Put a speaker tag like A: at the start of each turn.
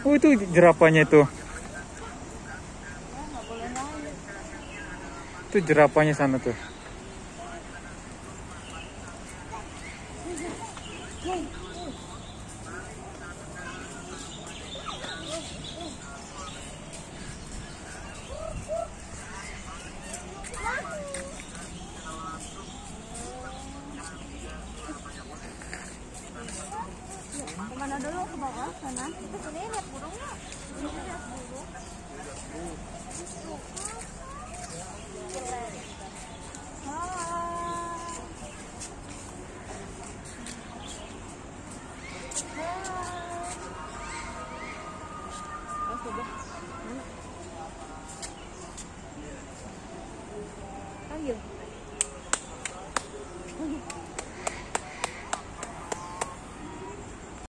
A: Oh, itu jerapahnya itu. Itu jerapahnya sana tuh.
B: Kemana dulu, ke bawah sana? Sini lihat burungnya. Sini lihat burung. Ah.